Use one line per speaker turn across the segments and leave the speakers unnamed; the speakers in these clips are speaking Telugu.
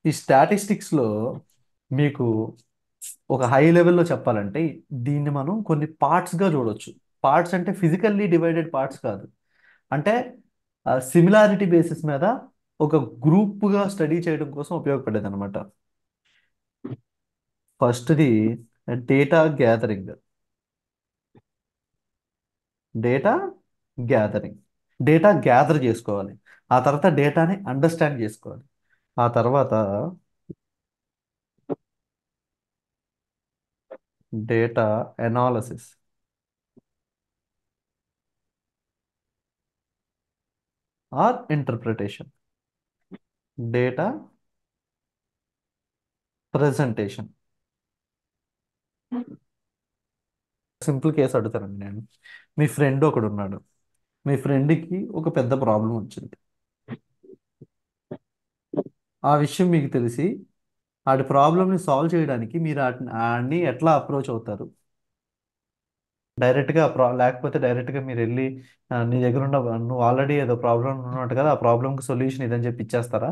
ఈ స్టాటిస్టిక్స్లో మీకు ఒక హై లెవెల్లో చెప్పాలంటే దీన్ని మనం కొన్ని పార్ట్స్గా చూడొచ్చు. పార్ట్స్ అంటే ఫిజికల్లీ డివైడెడ్ పార్ట్స్ కాదు. అంటే సిమిలారిటీ బేసిస్ మీద ఒక గ్రూప్గా స్టడీ చేయడం కోసం ఉపయోగపడేది అనమాట. ఫస్ట్ది data gathering. Data gathering data gather చేసుకోవాలి. ఆ తర్వాత డేటాని అండర్స్టాండ్ చేసుకోవాలి. ఆ తర్వాత data analysis or interpretation. Data presentation. Simple case అడుగుతానండి నేను. మీ ఫ్రెండ్ ఒకడు ఉన్నాడు. మీ ఫ్రెండ్కి ఒక పెద్ద ప్రాబ్లం వచ్చింది. ఆ విషయం మీకు తెలిసి ఆడి ప్రాబ్లమ్ని సాల్వ్ చేయడానికి మీరు ఆడిని ఎట్లా అప్రోచ్ అవుతారు? డైరెక్ట్గా లేకపోతే డైరెక్ట్గా మీరు వెళ్ళి నీ దగ్గర ఉన్న నువ్వు ఆల్రెడీ ఏదో ప్రాబ్లం ఉన్నట్టు కదా, ఆ ప్రాబ్లంకి సొల్యూషన్ ఇదని చెప్పి ఇచ్చేస్తారా?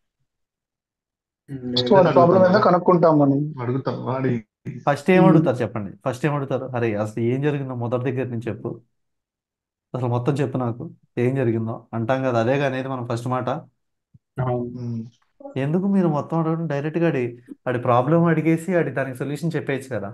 ఫస్ట్
లేదని
వాడి ప్రాబ్లం
అడుగుతాము.
ఏందో కనుక్కుంటాం మనం.
అడుగుతాం వాడి.
ఫస్ట్ ఏమడుగుతారు చెప్పండి? ఫస్ట్ ఏమడుగుతారు? అరే అసలు ఏం జరిగిందో మొదటి దగ్గర నుంచి చెప్పు, అసలు మొత్తం చెప్పు నాకు, ఏం జరిగిందో అంటాం కదా. అదే అనేది మనం ఫస్ట్ మాట.
అవును.
ఉమ్.
ఎందుకు మీరు మొత్తం అడగడం? డైరెక్ట్గా ఆడి ప్రాబ్లం అడిగేసి దానికి సొల్యూషన్ చెప్పేయచ్చు కదా.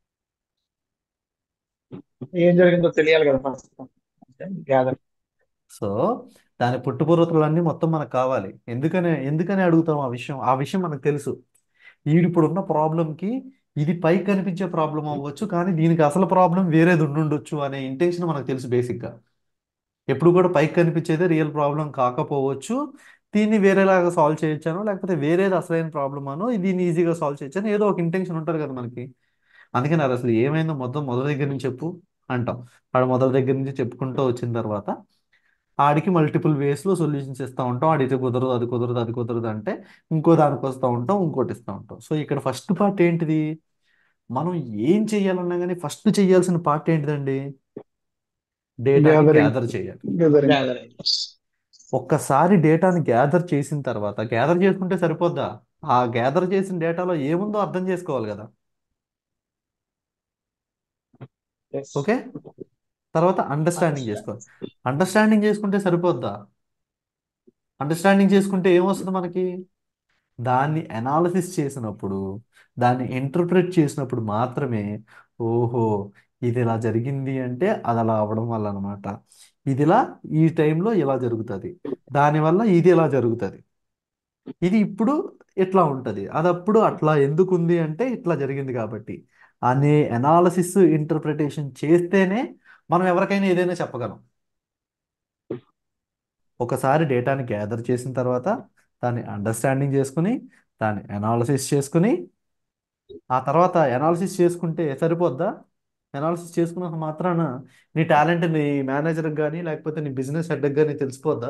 ఏం జరిగిందో తెలియాలి కదా ఫస్ట్. గ్యాదర్.
సో దాని పుట్టుపూర్వతలన్నీ మొత్తం మనకు కావాలి. ఎందుకని అడుగుతాం ఆ విషయం మనకు తెలుసు. ఇప్పుడు ఉన్న ప్రాబ్లంకి ఇది పైకి కనిపించే ప్రాబ్లం అవ్వచ్చు, కానీ దీనికి అసలు ప్రాబ్లం వేరేది ఉండుండొచ్చు అనే ఇంటెన్షన్ మనకు తెలుసు బేసిక్గా. ఎప్పుడు కూడా పైకి కనిపించేదే రియల్ ప్రాబ్లం కాకపోవచ్చు. దీన్ని వేరేలాగా సాల్వ్ చేయొచ్చానో, లేకపోతే వేరేది అసలైన ప్రాబ్లమ్ అనో దీన్ని ఈజీగా సాల్వ్ చేయొచ్చానో ఏదో ఒక ఇంటెన్షన్ ఉంటుంది కదా మనకి. అందుకని అది అసలు ఏమైందో మొదటి దగ్గర నుంచి చెప్పు అంటాం. వాడు మొదటి దగ్గర నుంచి చెప్పుకుంటూ వచ్చిన తర్వాత ఆడికి మల్టిపుల్ వేస్లో సొల్యూషన్స్ ఇస్తూ ఉంటాం. ఆడితే కుదరదు, అది కుదరదు, అది కుదరదు అంటే ఇంకో దానికి వస్తూ ఉంటాం, ఇంకోటి ఇస్తూ ఉంటాం. సో ఇక్కడ ఫస్ట్ పార్ట్ ఏంటిది? మనం ఏం చెయ్యాలన్నా కానీ ఫస్ట్ చెయ్యాల్సిన పార్ట్ ఏంటిదండి? డేటాని
గ్యాదరింగ్.
గ్యాదర్ చేయాలి.
గ్యాదరింగ్.
ఒక్కసారి డేటాని గ్యాదర్ చేసిన తర్వాత గ్యాదర్ చేసుకుంటే సరిపోద్దా? ఆ గ్యాదర్ చేసిన డేటాలో ఏముందో అర్థం చేసుకోవాలి కదా.
ఎస్.
ఓకే. తర్వాత అండర్స్టాండింగ్ చేసుకోవాలి. అండర్స్టాండింగ్ చేసుకుంటే సరిపోద్దా? అండర్స్టాండింగ్ చేసుకుంటే ఏమొస్తుంది మనకి? దాన్ని అనాలిసిస్ చేసినప్పుడు, దాన్ని ఇంటర్ప్రిట్ చేసినప్పుడు మాత్రమే ఓహో ఇది ఇలా జరిగింది అంటే అది అలా అవ్వడం వల్ల అనమాట. ఇదిలా ఈ టైంలో ఇలా జరుగుతుంది, దానివల్ల ఇది ఇలా జరుగుతుంది, ఇది ఇప్పుడు ఇట్లా ఉంటుంది, అది అప్పుడు అట్లా ఎందుకు ఉంది అంటే ఇట్లా జరిగింది కాబట్టి అనే అనాలసిస్ ఇంటర్ప్రిటేషన్ చేస్తేనే మనం ఎవరికైనా ఏదైనా చెప్పగలం. ఒకసారి డేటాని గ్యాదర్ చేసిన తర్వాత దాన్ని అండర్స్టాండింగ్ చేసుకుని దాన్ని అనాలసిస్ చేసుకుని ఆ తర్వాత అనాలిసిస్ చేసుకుంటే సరిపోద్దా? అనాలిసిస్ చేసుకున్నంత మాత్రాన నీ టాలెంట్ నీ మేనేజర్కి కానీ లేకపోతే నీ బిజినెస్ హెడ్కి కానీ తెలిసిపోద్దా?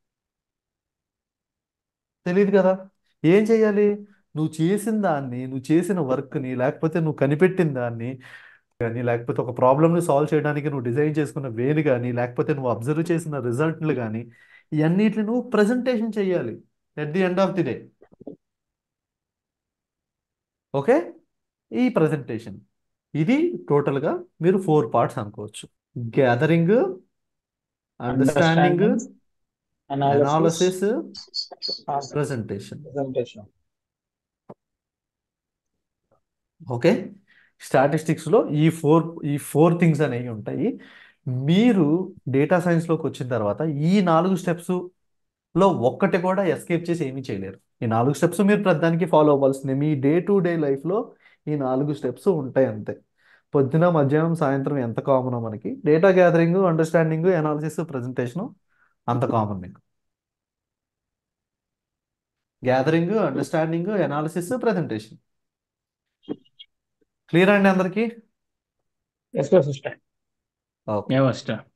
తెలియదు కదా. ఏం చేయాలి? నువ్వు చేసిన వర్క్ని లేకపోతే నువ్వు కనిపెట్టిన దాన్ని కానీ లేకపోతే ఒక ప్రాబ్లమ్ని సాల్వ్ చేయడానికి నువ్వు డిజైన్ చేసుకున్న వేని కానీ లేకపోతే నువ్వు అబ్జర్వ్ చేసిన రిజల్ట్లు కానీ ఇవన్నిటిని నువ్వు ప్రజెంటేషన్ చేయాలి at the end of the day. Okay. ఈ ప్రజెంటేషన్ ఇది టోటల్గా మీరు 4 పార్ట్స్ అనుకోవచ్చు. Gathering, understanding,
understanding, analysis,
analysis, presentation.
Presentation.
Okay. స్టాటిస్టిక్స్లో ఈ ఫోర్ థింగ్స్ అనేవి ఉంటాయి. మీరు డేటా సైన్స్లోకి వచ్చిన తర్వాత ఈ 4 స్టెప్స్లో ఒక్కటి కూడా ఎస్కేప్ చేసి ఏమీ చేయలేరు. ఈ 4 స్టెప్స్ మీరు ప్రతిదానికి ఫాలో అవ్వాల్సిందే. మీ డే టు డే లైఫ్లో ఈ 4 స్టెప్స్ ఉంటాయి అంతే. పొద్దున మధ్యాహ్నం సాయంత్రం ఎంత కామనో మనకి data gathering, understanding, analysis, presentation అంత కామన్ మీకు. Gathering, understanding, analysis, presentation. Clear అండి అందరికీ?
Yes sister.
ఓకే.
వ్యవస్థ